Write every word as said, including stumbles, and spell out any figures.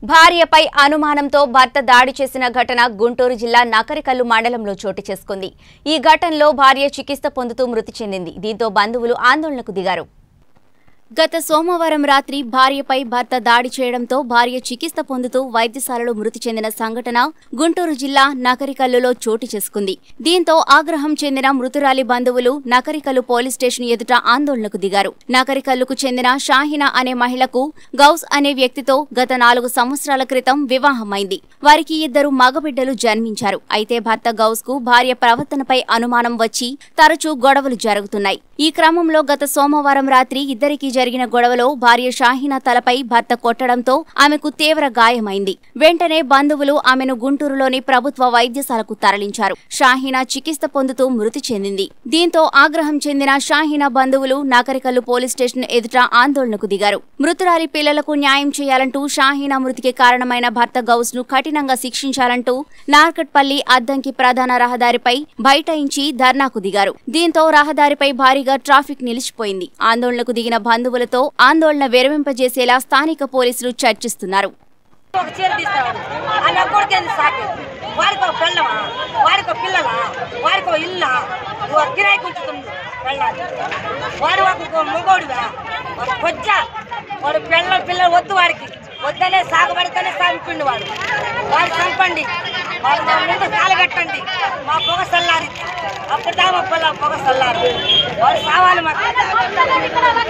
భార్యపై అనుమానంతో భర్త దాడి చేసిన ఘటన గుంటూరు జిల్లా నకరికల్లు మండలంలో చోటు చేసుకుంది. ఈ ఘటనలో భార్య చికిత్స పొందుతూ మృతి చెందింది. దీంతో బంధువులు ఆందోళనకు దిగారు. గత సోమవారం రాత్రి భార్యపై భర్త దాడి చేయడంతో భార్య చికిత్స పొందుతూ వైద్యశాలలో మృతి చెందిన సంఘటన గుంటూరు జిల్లా నకరికల్లులో చోటు చేసుకుంది. దీంతో ఆగ్రహం చెందిన మృతురాలి బంధువులు నకరికల్లు పోలీస్ స్టేషన్ ఎదుట ఆందోళనకు దిగారు. నకరికల్లుకు చెందిన షాహినా అనే మహిళకు గౌస్ అనే వ్యక్తితో గత నాలుగు సంవత్సరాల క్రితం వివాహమైంది. వారికి ఇద్దరు మగబిడ్డలు జన్మించారు. అయితే భర్త గౌస్ కు భార్య ప్రవర్తనపై అనుమానం వచ్చి తరచూ గొడవలు జరుగుతున్నాయి. ఈ క్రమంలో గత సోమవారం రాత్రి ఇద్దరికి జరిగిన గొడవలో భార్య షాహినా తలపై భర్త కొట్టడంతో ఆమెకు తీవ్ర గాయమైంది. వెంటనే బంధువులు ఆమెను గుంటూరులోని ప్రభుత్వ వైద్యశాలకు తరలించారు. షాహినా చికిత్స పొందుతూ మృతి చెందింది. దీంతో ఆగ్రహం చెందిన షాహినా బంధువులు నాకరికల్లు పోలీస్ స్టేషన్ ఎదుట ఆందోళనకు దిగారు. మృతురాలి పిల్లలకు న్యాయం చేయాలంటూ షాహినా మృతికి కారణమైన భర్త గౌస్ ను కఠినంగా శిక్షించాలంటూ నార్కట్పల్లి అద్దంకి ప్రధాన రహదారిపై బైఠాయించి ధర్నాకు దిగారు. దీంతో రహదారిపై భారీగా ట్రాఫిక్ నిలిచిపోయింది. ఆందోళనకు దిగిన బంధువులతో ఆందోళన విరమింపజేసేలా స్థానిక పోలీసులు చర్చిస్తున్నారు. వద్దనే సాగుబడితేనే సాగుపిండి వాడు వాడు చంపండి, వాడు మా ముందు కాలు కట్టండి, మా పొగ చల్లారి అప్పుడు దా మా పొగ చల్లారి వాడు సావాలి మాకు.